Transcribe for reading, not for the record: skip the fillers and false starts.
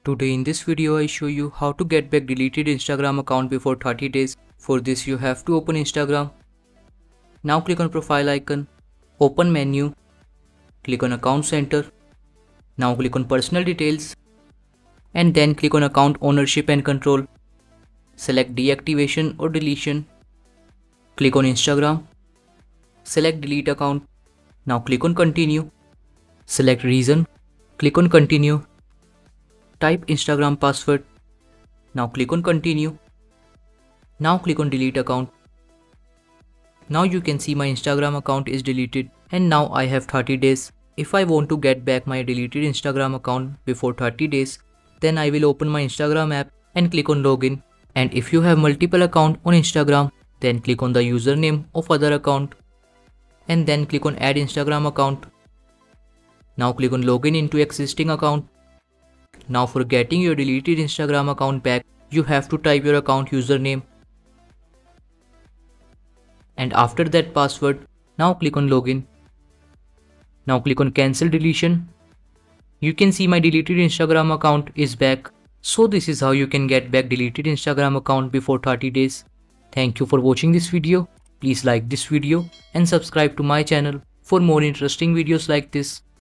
Today in this video I show you how to get back deleted Instagram account before 30 days. For this you have to open Instagram. Now click on profile icon, open menu, click on account center. Now click on personal details and then click on account ownership and control. Select deactivation or deletion. Click on Instagram. Select delete account. Now click on continue. Select reason. Click on continue. Type Instagram password. Now click on continue. Now click on delete account. Now you can see my Instagram account is deleted and now I have 30 days. If I want to get back my deleted Instagram account before 30 days, then I will open my Instagram app and click on login. And if you have multiple accounts on Instagram, then click on the username of other account and then click on add Instagram account. Now click on login into existing account. Now for getting your deleted Instagram account back, you have to type your account username. And after that password, now click on login. Now click on cancel deletion. You can see my deleted Instagram account is back. So this is how you can get back deleted Instagram account before 30 days. Thank you for watching this video. Please like this video and subscribe to my channel for more interesting videos like this.